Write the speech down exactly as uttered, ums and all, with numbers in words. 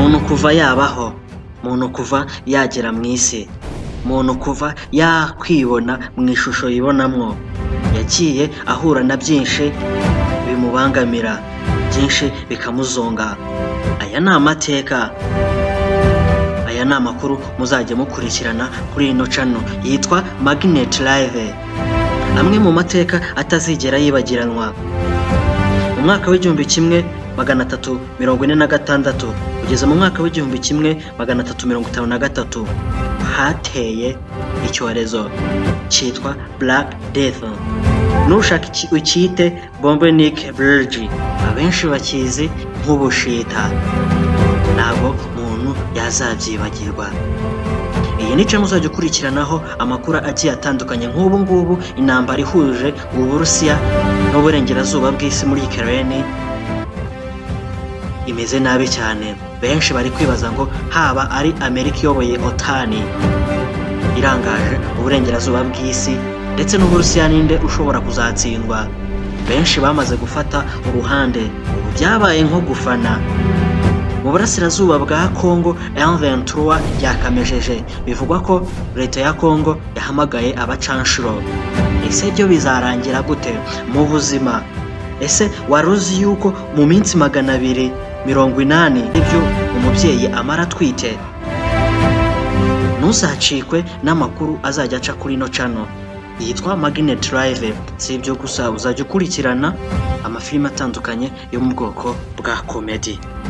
muntu kuva yabaho, muntu kuva yagera mu isi, muntu kuva yakwibona mu ishusho yibonamwo, yagiye ahura na byinshi bimubangamira, byinshi bikamuzonga. Aya ni amateka, aya ni amakuru muzajya mukurikirana kuri ino channel yitwa Magnet Live. Amwe mu mateka atazigera yibagiranwa. Mu mwaka w'igihumbi kimwe magana atatu mirongo ine na gatandatu kugeza mu mwaka w'igihumbi kimwe magana atatu mirongo itanu na gatatu hateye icyorezo cyitwa Black Death. Nushaka ukite Bubonic Plague, abenshi bakizi nk'ubushita. Ntabwo umuntu yazabyibagirwa. Iyi ni cyo muzajya ukurikiranaho amakuru agiye atandukanye. Nk'ubu ngubu intambara ihuje Uburusiya n'uburengerazuba bw'isi muri Ukraine imeze nabi cyane. Benshi bari kwibaza ngo haba ari Amerika iyoboye OTAN irangaje uburengerazuba bw'isi ndetse n'Uburusiya ninde ushobora kuzatsindwa. Benshi bamaze gufata uruhande, ubu byabaye nko gufana. Mu burasirazuba bwa Congo M vingt-trois yakamejeje, bivugwa ko leta ya Congo yahamagaye abacanshuro. Ese byo bizarangira gute mu buzima? Ese waruzi yuko mu minsi magana abiri mirongo inani ibyo umubyeyi amara twite? Ntuzacikwe n'amakuru azajya aca kuri ino channel yitwa Magnet Live. Si ibyo gusa, uzajya ukurikirana amafilime atandukanye yo mu bwoko bwa comedy.